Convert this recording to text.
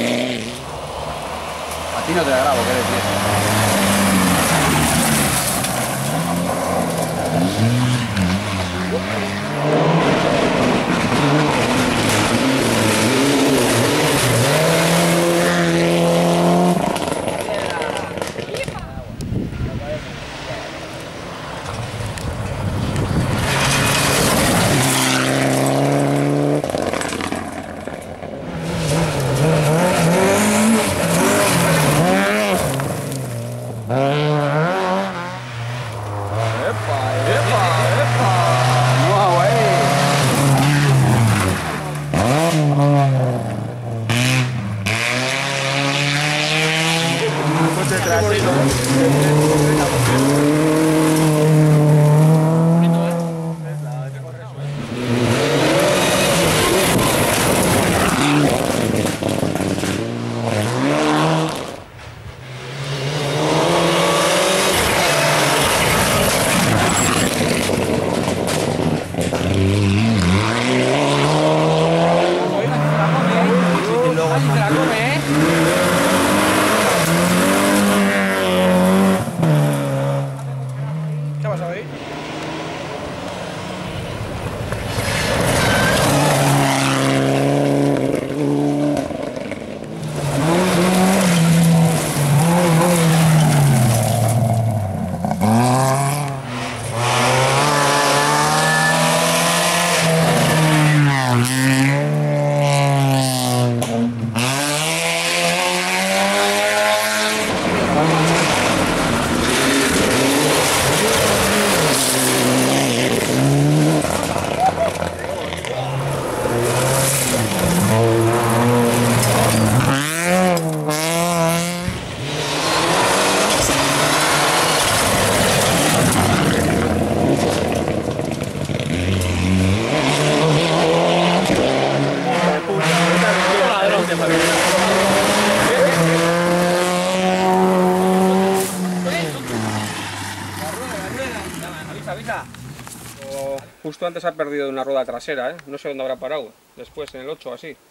A ti no te la grabo, ¿qué decir? ¿Qué ha pasado ahí? Justo antes ha perdido una rueda trasera, ¿eh? No sé dónde habrá parado. Después, en el 8 o así.